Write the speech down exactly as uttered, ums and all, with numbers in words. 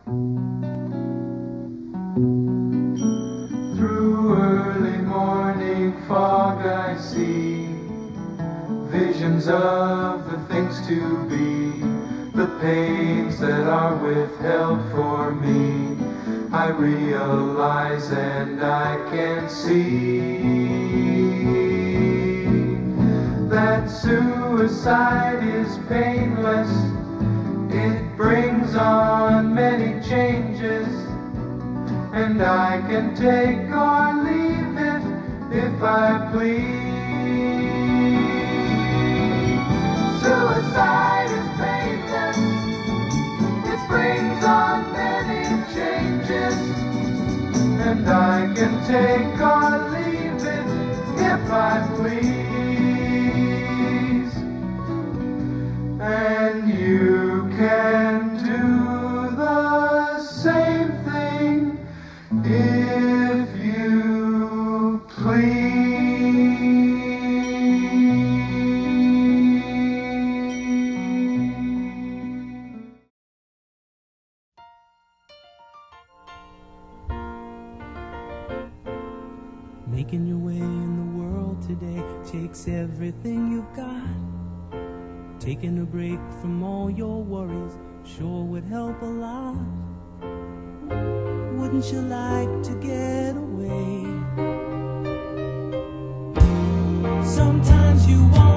Through early morning fog I see visions of the things to be, the pains that are withheld for me. I realize and I can see that suicide is painless. It brings on many changes, and I can take or leave it if I please. Suicide is painless. It brings on many changes, and I can take or leave it if I please. And you can do the same thing if you please. Making your way in the world today takes everything you've got. Taking a break from all your worries sure would help a lot. Wouldn't you like to get away? Sometimes you want